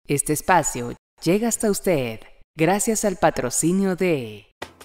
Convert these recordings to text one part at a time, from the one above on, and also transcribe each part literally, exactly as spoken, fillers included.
Este espacio llega hasta usted gracias al patrocinio de...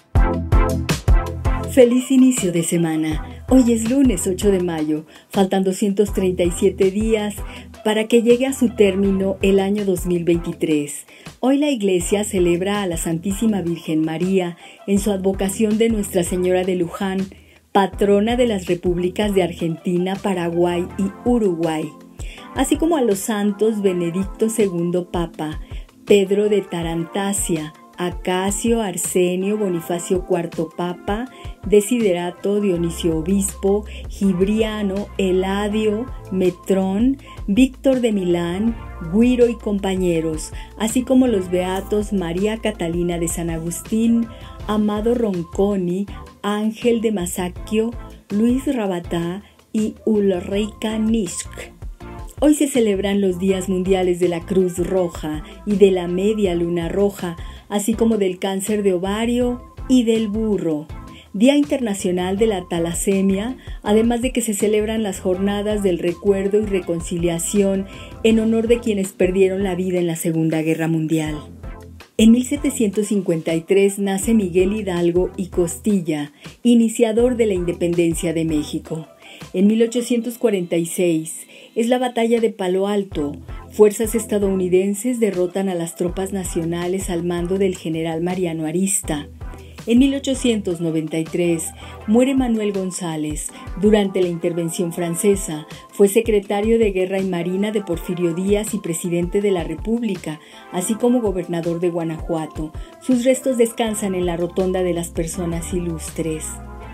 Feliz inicio de semana. Hoy es lunes ocho de mayo. Faltan doscientos treinta y siete días para que llegue a su término el año dos mil veintitrés. Hoy la Iglesia celebra a la Santísima Virgen María en su advocación de Nuestra Señora de Luján, patrona de las repúblicas de Argentina, Paraguay y Uruguay, así como a los santos Benedicto segundo Papa, Pedro de Tarantasia, Acacio, Arsenio, Bonifacio cuarto Papa, Desiderato, Dionisio Obispo, Gibriano, Eladio, Metrón, Víctor de Milán, Guiro y compañeros, así como los beatos María Catalina de San Agustín, Amado Ronconi, Ángel de Masaccio, Luis Rabatá y Ulrica Nischk. Hoy se celebran los días mundiales de la Cruz Roja y de la Media Luna Roja, así como del cáncer de ovario y del burro. Día Internacional de la Talasemia, además de que se celebran las jornadas del recuerdo y reconciliación en honor de quienes perdieron la vida en la Segunda Guerra Mundial. En mil setecientos cincuenta y tres nace Miguel Hidalgo y Costilla, iniciador de la independencia de México. En mil ochocientos cuarenta y seis es la batalla de Palo Alto. Fuerzas estadounidenses derrotan a las tropas nacionales al mando del general Mariano Arista. En mil ochocientos noventa y tres muere Manuel González. Durante la intervención francesa fue secretario de Guerra y Marina de Porfirio Díaz y presidente de la República, así como gobernador de Guanajuato. Sus restos descansan en la Rotonda de las Personas Ilustres.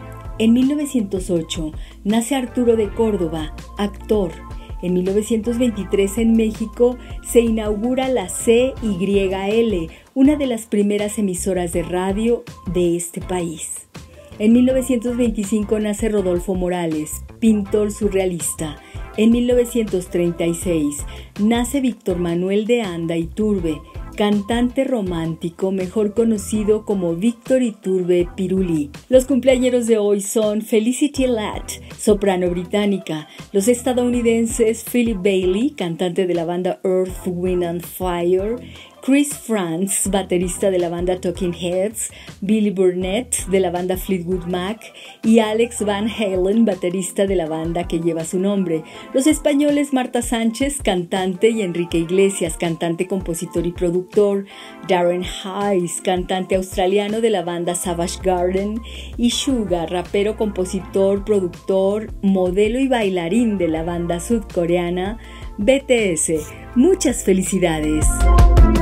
En mil novecientos ocho nace Arturo de Córdoba, actor. En mil novecientos veintitrés en México se inaugura la C Y L, una de las primeras emisoras de radio de este país. En mil novecientos veinticinco nace Rodolfo Morales, pintor surrealista. En mil novecientos treinta y seis nace Víctor Manuel de Anda Iturbe, cantante romántico mejor conocido como Víctor Iturbe Pirulí. Los cumpleañeros de hoy son Felicity Latt, soprano británica, los estadounidenses Philip Bailey, cantante de la banda Earth, Wind and Fire, Chris Frantz, baterista de la banda Talking Heads, Billy Burnett de la banda Fleetwood Mac y Alex Van Halen, baterista de la banda que lleva su nombre. Los españoles Marta Sánchez, cantante, y Enrique Iglesias, cantante, compositor y productor, Darren Hayes, cantante australiano de la banda Savage Garden, y Suga, rapero, compositor, productor, modelo y bailarín de la banda sudcoreana B T S. Muchas felicidades.